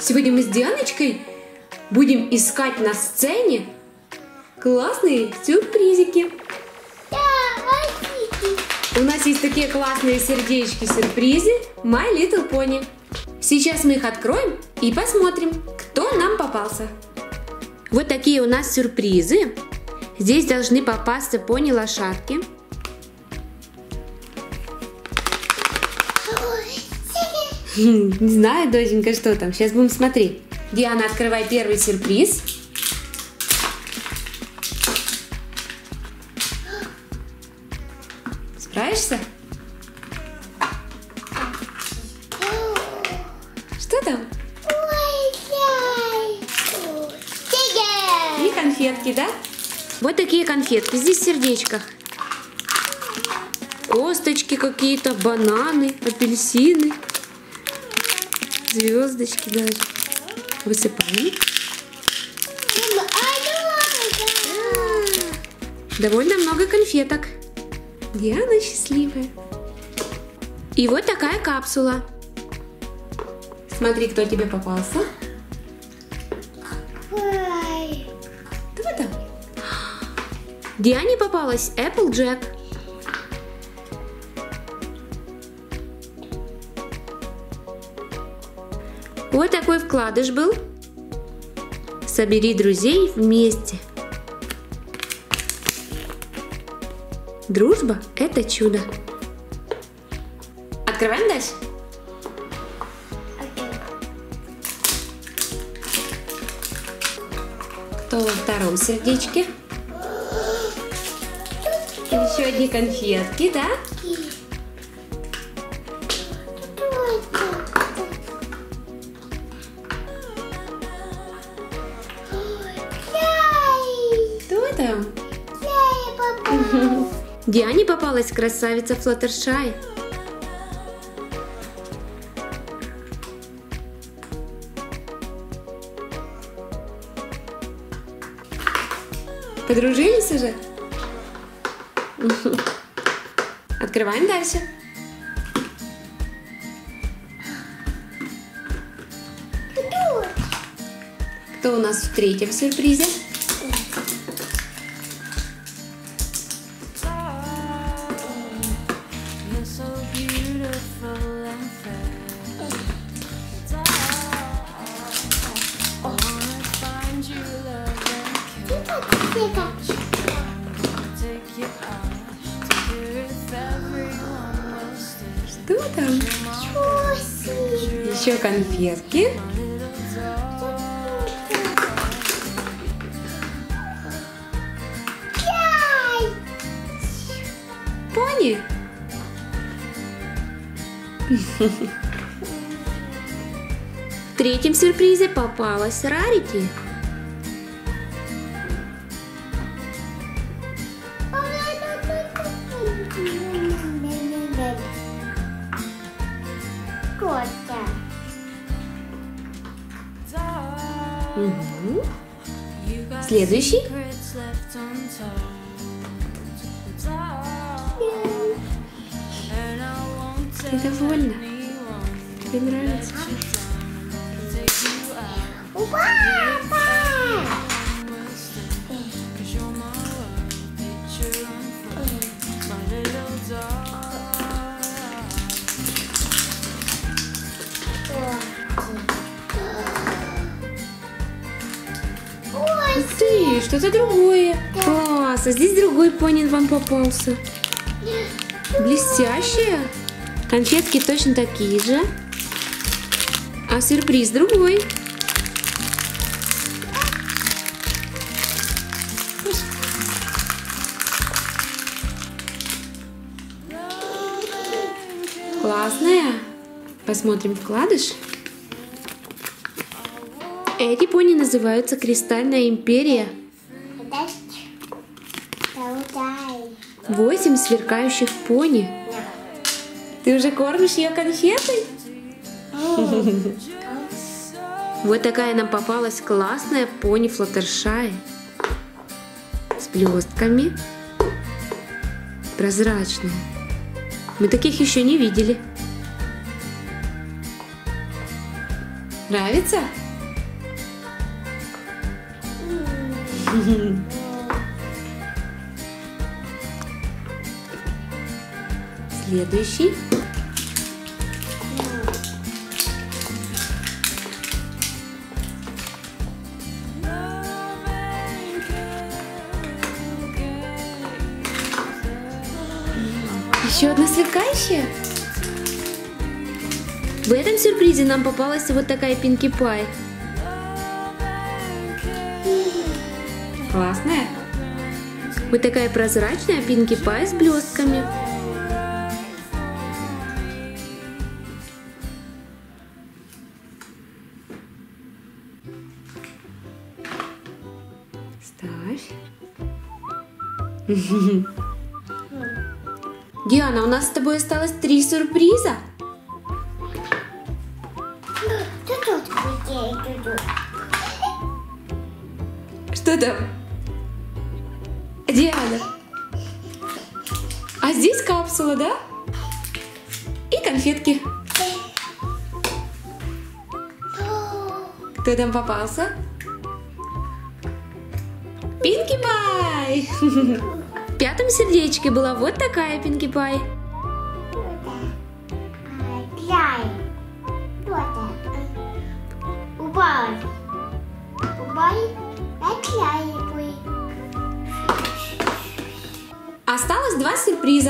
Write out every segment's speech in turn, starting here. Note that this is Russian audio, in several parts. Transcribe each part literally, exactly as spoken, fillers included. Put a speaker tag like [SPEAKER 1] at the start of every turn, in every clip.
[SPEAKER 1] Сегодня мы с Дианочкой будем искать на сцене классные сюрпризики.
[SPEAKER 2] Да, возите.
[SPEAKER 1] У нас есть такие классные сердечки-сюрпризы My Little Pony. Сейчас мы их откроем и посмотрим, кто нам попался. Вот такие у нас сюрпризы. Здесь должны попасться пони-лошадки. Не знаю, доченька, что там. Сейчас будем смотреть. Диана, открывай первый сюрприз. Справишься? Что там? И конфетки, да? Вот такие конфетки. Здесь в сердечках. Косточки какие-то, бананы, апельсины. Звездочки даже. Высыпаем. Довольно много конфеток. Диана счастливая. И вот такая капсула. Смотри, кто тебе попался. Кто там? Диане попалась Applejack. Вот такой вкладыш был. Собери друзей вместе. Дружба – это чудо. Открываем дальше. Кто во втором сердечке? Еще одни конфетки, да? Там? Диане попалась красавица Флаттершай. Подружились уже? Открываем дальше. Кто у нас в третьем сюрпризе? Что там? Еще конфетки. Пони. В третьем сюрпризе попалась Рарити. Угу. Следующий. Ты довольна? Тебе нравится? Ух ты, что-то другое. Класс, а здесь другой пони вам попался. Блестящая. Конфетки точно такие же. А сюрприз другой. Классная. Посмотрим вкладыш. Эти пони называются Кристальная империя. Восемь сверкающих пони. Ты уже кормишь ее конфетой? Вот такая нам попалась классная пони Флаттершай. С блестками. Прозрачная. Мы таких еще не видели. Нравится? Следующий. Еще одна сверкающая. В этом сюрпризе нам попалась вот такая Pinkie Pie. Классная. Вот такая прозрачная Pinkie Pie с блестками. Ставь. Диана, у нас с тобой осталось три сюрприза. Что там? Диана. А здесь капсула, да? И конфетки. Кто там попался? Pinkie Pie! В пятом сердечке была вот такая Pinkie Pie. Осталось два сюрприза.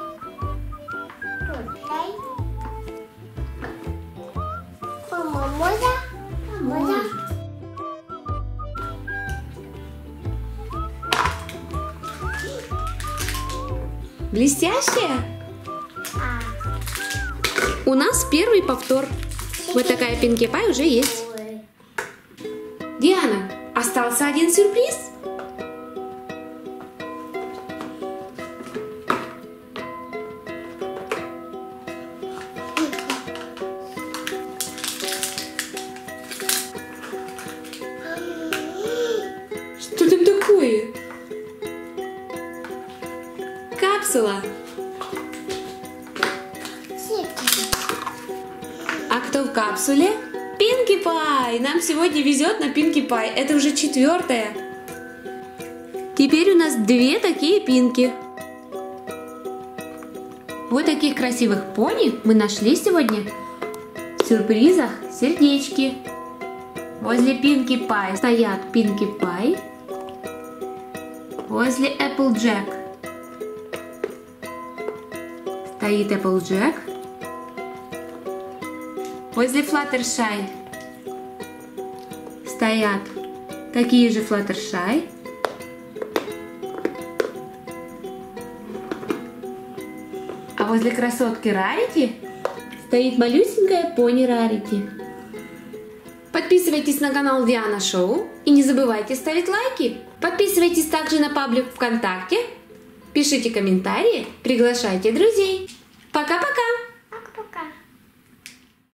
[SPEAKER 1] Блестящая? У нас первый повтор. Вот такая Pinkie Pie уже есть. Диана, остался один сюрприз. Что там такое? Капсула. А кто в капсуле? Pinkie Pie! Нам сегодня везет на Pinkie Pie. Это уже четвертая. Теперь у нас две такие пинки. Вот таких красивых пони мы нашли сегодня в сюрпризах сердечки. Возле Pinkie Pie стоят Pinkie Pie. Возле Applejack стоит Applejack. Возле Fluttershy стоят такие же Fluttershy. А возле красотки Rarity стоит малюсенькая пони Rarity. Подписывайтесь на канал Диана Шоу и не забывайте ставить лайки. Подписывайтесь также на паблик ВКонтакте. Пишите комментарии, приглашайте друзей. Пока-пока!